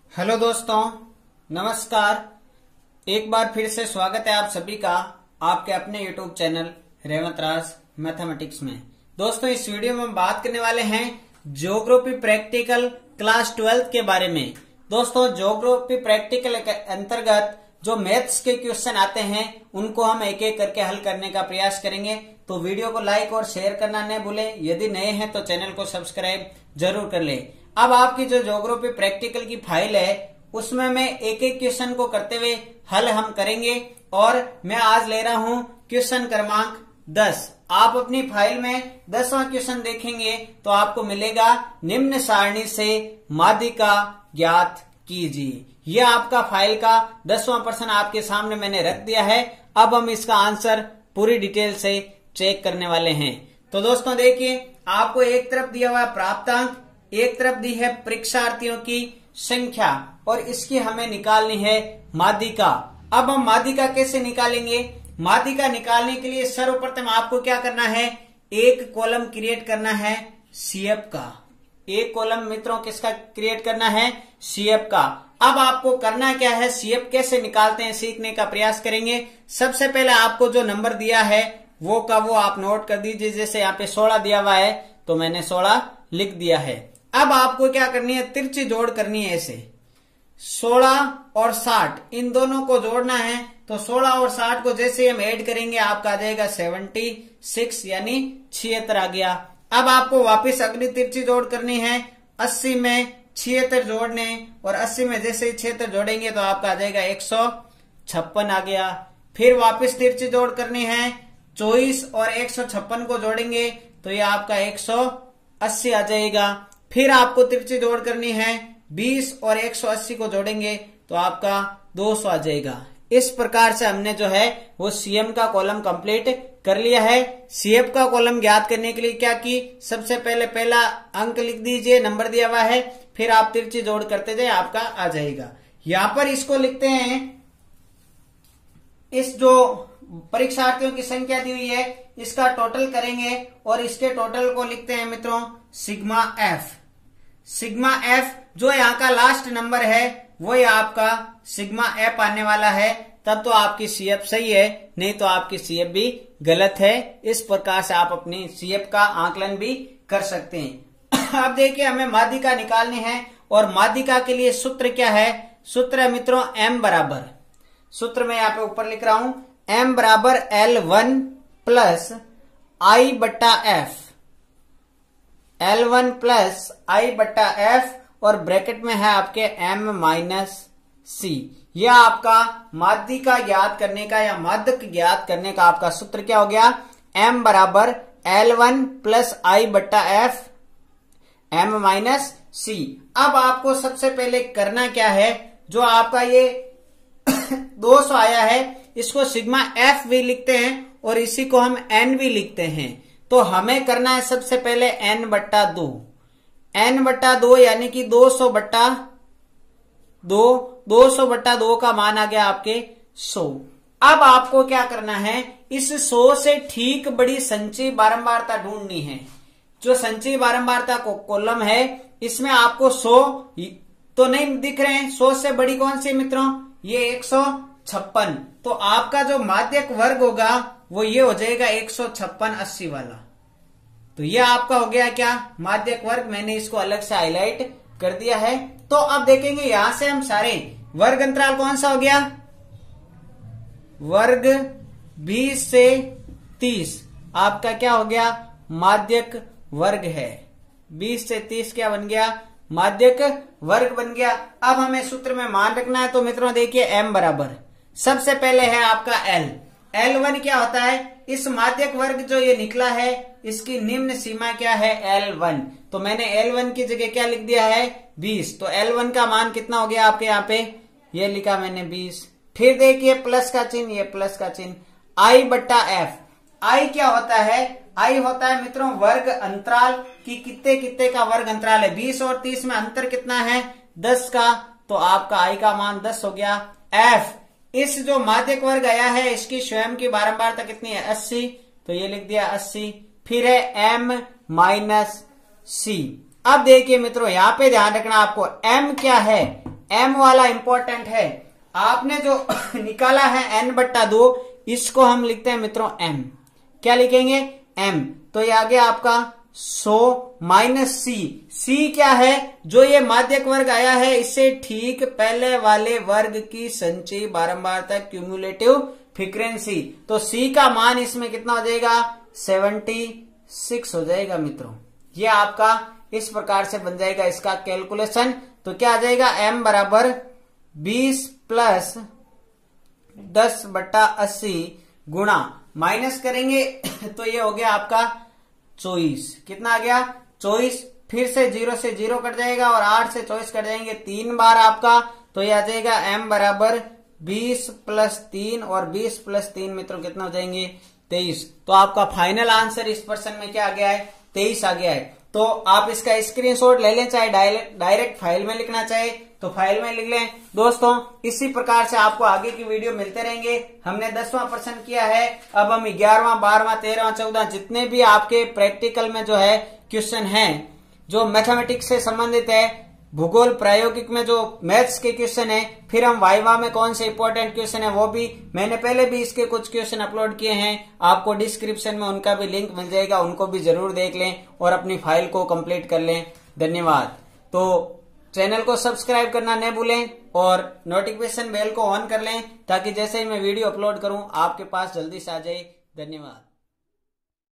Hello दोस्तों, नमस्कार। एक बार फिर से स्वागत है आप सभी का आपके अपने YouTube channel Revant Raj mathematics में। दोस्तों, इस वीडियो में हम बात करने वाले हैं ज्योग्राफी प्रैक्टिकल क्लास 12 के बारे में। दोस्तों, ज्योग्राफी प्रैक्टिकल के अंतर्गत जो मैथ्स के क्वेश्चन आते हैं उनको हम एक एक करके हल करने का प्रयास करेंगे। तो वीडियो को लाइक और शेयर करना न भूलें। यदि नए हैं तो चैनल को सब्सक्राइब जरूर कर लें। अब आपकी जो ज्योग्राफी प्रैक्टिकल की फाइल है उसमें मैं एक एक क्वेश्चन को करते हुए हल हम करेंगे और मैं आज ले रहा हूं क्वेश्चन क्रमांक 10। आप अपनी फाइल में 10वां क्वेश्चन देखेंगे तो आपको मिलेगा निम्न सारणी से माध्यिका ज्ञात कीजिए। यह आपका फाइल का 10वां प्रश्न आपके सामने मैंने रख दिया है। अब हम इसका आंसर पूरी डिटेल से चेक करने वाले हैं। तो दोस्तों देखिए, आपको एक तरफ दिया हुआ प्राप्तांक, एक तरफ दी है परीक्षार्थियों की संख्या और इसकी हमें निकालनी है माध्यिका। अब हम माध्यिका कैसे निकालेंगे? माध्यिका निकालने के लिए सर्वप्रथम आपको क्या करना है, एक कॉलम क्रिएट करना है सीएफ का। एक कॉलम मित्रों किसका क्रिएट करना है? सीएफ का। अब आपको करना क्या है, सीएफ कैसे निकालते हैं सीखने का प्रयास करेंगे। सबसे पहले आपको जो नंबर दिया है वो का वो आप नोट कर दीजिए। जैसे यहाँ पे 16 दिया हुआ है तो मैंने 16 लिख दिया है। अब आपको क्या करनी है, तिरछी जोड़ करनी है। ऐसे 16 और 60 इन दोनों को जोड़ना है। तो 16 और 60 को जैसे हम ऐड करेंगे आपका आ जाएगा 76 यानी 76 आ गया। अब आपको वापस अगली तिरछी जोड़ करनी है। 80 में 76 जोड़ने और 80 में जैसे ही 76 जोड़ेंगे तो आपका आ जाएगा 156 आ गया। फिर वापस तिरछी जोड़ करनी है। 24 और 156 को जोड़ेंगे तो ये आपका 180 आ जाएगा। फिर आपको तिरछी जोड़ करनी है। 20 और 180 को जोड़ेंगे तो आपका 200 आ जाएगा। इस प्रकार से हमने जो है वो सीएम का कॉलम कंप्लीट कर लिया है। सीएफ का कॉलम ज्ञात करने के लिए क्या की, सबसे पहले पहला अंक लिख दीजिए, नंबर दिया हुआ है, फिर आप तिरछी जोड़ करते जाए, आपका आ जाएगा। यहां पर इसको लिखते हैं, इस जो परीक्षार्थियों की संख्या दी हुई है इसका टोटल करेंगे और इसके टोटल को लिखते हैं मित्रों सिग्मा एफ। सिग्मा एफ जो यहाँ का लास्ट नंबर है वो ये आपका सिग्मा एफ आने वाला है। तब तो आपकी सीएफ सही है, नहीं तो आपकी सीएफ भी गलत है। इस प्रकार से आप अपनी सीएफ का आकलन भी कर सकते हैं। अब देखिए, हमें माध्यिका निकालनी है और माध्यिका के लिए सूत्र क्या है? सूत्र है मित्रों m बराबर, सूत्र में यहाँ पे ऊपर लिख रहा हूं, m बराबर L1 प्लस I बट्टा एफ। L1 प्लस I बट्टा एफ और ब्रैकेट में है आपके m माइनस सी। यह आपका माध्यिका ज्ञात करने का या माध्यक ज्ञात करने का आपका सूत्र क्या हो गया? m बराबर L1 प्लस I बट्टा एफ m माइनस सी। अब आपको सबसे पहले करना क्या है, जो आपका ये 200 आया है इसको सिग्मा एफ भी लिखते हैं और इसी को हम n भी लिखते हैं। तो हमें करना है सबसे पहले n बट्टा 2, n बट्टा 2 यानी कि 200 बट्टा 2, 200 बट्टा 2 का मान आ गया आपके 100। अब आपको क्या करना है, इस 100 से ठीक बड़ी संचयी बारंबारता ढूंढनी है। जो संचयी बारंबारता को कॉलम है इसमें आपको 100 तो नहीं दिख रहे हैं, 100 से बड़ी कौन सी मित्रों? ये 156। तो आपका जो माध्यक वर्ग होगा वो ये हो जाएगा 156 80 वाला। तो ये आपका हो गया क्या, माध्यक वर्ग। मैंने इसको अलग से हाईलाइट कर दिया है। तो अब देखेंगे यहां से हम सारे वर्ग अंतराल कौन सा हो गया, वर्ग 20 से 30 आपका क्या हो गया, माध्यक वर्ग है। 20 से 30 क्या बन गया, माध्यक वर्ग बन गया। अब हमें सूत्र में मान रखना है। तो मित्रों देखिए, m बराबर सबसे पहले है आपका L। L1 क्या होता है, इस माध्यक वर्ग जो ये निकला है इसकी निम्न सीमा क्या है, L1। तो मैंने L1 की जगह क्या लिख दिया है, 20। तो L1 का मान कितना हो गया आपके यहाँ पे, ये लिखा मैंने 20। फिर देखिए प्लस का चिन्ह, ये प्लस का चिन्ह, I बट्टा एफ। I क्या होता है, I होता है मित्रों वर्ग अंतराल की कितने कितने का वर्ग अंतराल है। 20 और 30 में अंतर कितना है, 10 का। तो आपका I का मान 10 हो गया। F इस जो माध्यक वर्ग आया है इसकी स्वयं की बारंबारता कितनी है, 80। तो ये लिख दिया 80। फिर है m माइनस सी। अब देखिए मित्रों, यहां पे ध्यान रखना आपको, m क्या है, m वाला इंपॉर्टेंट है। आपने जो निकाला है n/2, इसको हम लिखते हैं मित्रों m। क्या लिखेंगे? m। तो ये आ गया आपका 100 माइनस c क्या है? जो ये माध्यक वर्ग आया है इससे ठीक पहले वाले वर्ग की संचयी बारंबारता क्यूमुलेटिव फ्रीक्वेंसी। तो c का मान इसमें कितना हो जाएगा? 76 हो जाएगा मित्रों। ये आपका इस प्रकार से बन जाएगा इसका कैलकुलेशन। तो क्या आ जाएगा? m बराबर 20 प्लस 10/80 गुणा माइनस करेंगे तो ये हो गया आपका 24। कितना आ गया? 24। फिर से 0 से 0 कट जाएगा और 8 से 24 कट जाएंगे 3 बार आपका। तो ये आ जाएगा m बराबर 20 प्लस 3 और 20 प्लस 3 मित्रों कितना हो जाएंगे? 23। तो आपका फाइनल आंसर इस प्रश्न में क्या आ गया है? 23 आ गया है। तो आप इसका स्क्रीनशॉट ले लें, चाहे डायरेक्ट फाइल में लिखना चाहे तो फाइल में लिख लें। दोस्तों इसी प्रकार से आपको आगे की वीडियो मिलते रहेंगे। हमने 10वां प्रश्न किया है, अब हम 11वां, 12वां, 13वां, 14 जितने भी आपके प्रैक्टिकल में जो है क्वेश्चन है जो मैथमेटिक्स से संबंधित है, भूगोल प्रायोगिक में जो मैथ्स के क्वेश्चन है, फिर हम वाइवा में कौन से इंपॉर्टेंट क्वेश्चन है वो भी मैंने पहले भी इसके कुछ क्वेश्चन अपलोड किए हैं। आपको डिस्क्रिप्शन में उनका भी लिंक मिल जाएगा, उनको भी जरूर देख लें और अपनी फाइल को कंप्लीट कर लें। धन्यवाद। तो चैनल को सब्सक्राइब करना न भूलें और नोटिफिकेशन बेल को ऑन कर लें ताकि जैसे ही मैं वीडियो अपलोड करूं आपके पास जल्दी से आ जाए। धन्यवाद।